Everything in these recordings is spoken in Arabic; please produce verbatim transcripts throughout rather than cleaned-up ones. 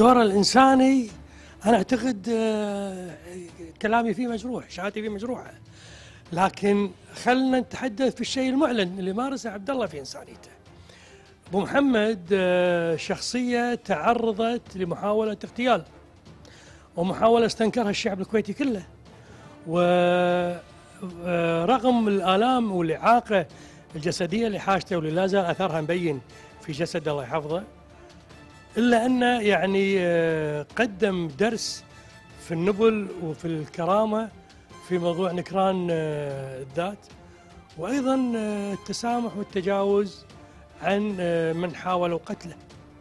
الدور الإنساني أنا أعتقد آه، كلامي فيه مجروح، شهادتي فيه مجروحة، لكن خلنا نتحدث في الشيء المعلن اللي مارسه عبد الله في إنسانيته. أبو محمد آه، شخصية تعرضت لمحاولة اغتيال، ومحاولة استنكرها الشعب الكويتي كله، ورغم الآلام والإعاقة الجسدية اللي حاشته واللي لا زال أثرها مبين في جسد الله يحفظه، إلا أنه يعني آه، قدم درس في النبل وفي الكرامة في موضوع نكران آه، الذات، وأيضا آه، التسامح والتجاوز عن آه، من حاولوا قتله.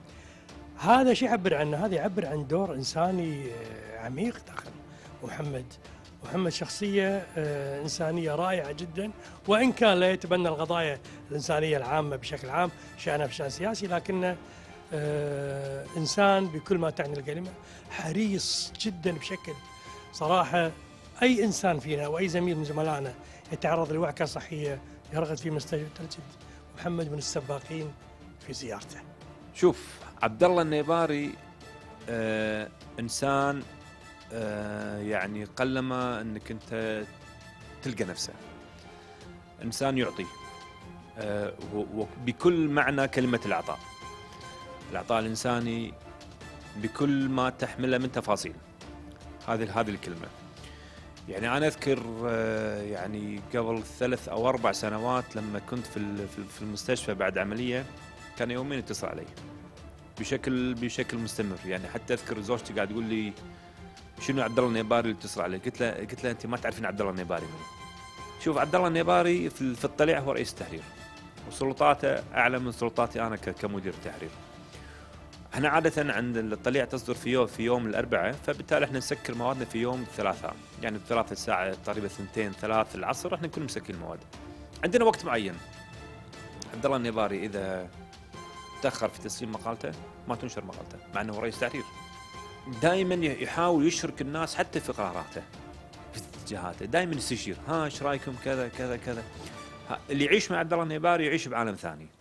هذا شيء يعبر عنه، هذا يعبر عن دور إنساني آه، عميق داخل محمد. محمد شخصية آه، إنسانية رائعة جدا، وإن كان لا يتبنى القضايا الإنسانية العامة بشكل عام، شأنه في شأن سياسي، لكنه آه، إنسان بكل ما تعني الكلمة، حريص جدا بشكل صراحة. أي إنسان فينا أو أي زميل من زملائنا يتعرض لوعكة صحية يرغد في مستشفى تجد محمد من السباقين في زيارته. شوف، عبد الله النيباري آه إنسان آه يعني قلما أنك أنت تلقى نفسه إنسان يعطي آه وبكل معنى كلمة العطاء، العطاء الإنساني بكل ما تحمله من تفاصيل. هذه هذه الكلمة. يعني أنا أذكر آه يعني قبل ثلاث أو أربع سنوات لما كنت في في المستشفى بعد عملية، كان يومين يتصل علي بشكل بشكل مستمر. يعني حتى أذكر زوجتي قاعد تقول لي شنو عبد الله النيباري اللي اتصل علي؟ قلت له قلت له أنت ما تعرفين عبد الله النيباري منو؟ شوف، عبد الله النيباري في في الطليع هو رئيس التحرير، وسلطاته أعلى من سلطاتي أنا كمدير التحرير. احنا عادة عند الطليع تصدر في يوم في يوم الأربعاء، فبالتالي احنا نسكر موادنا في يوم الثلاثاء، يعني الثلاثاء الساعة تقريبا ثنتين ثلاث العصر احنا نكون مسكين المواد. عندنا وقت معين. عبد الله النيباري إذا تأخر في تسليم مقالته ما تنشر مقالته، مع أنه رئيس تحرير. دائما يحاول يشرك الناس حتى في قراراته في اتجاهاته، دائما يستشير، ها ايش رايكم كذا كذا كذا. اللي يعيش مع عبد الله النيباري يعيش بعالم ثاني.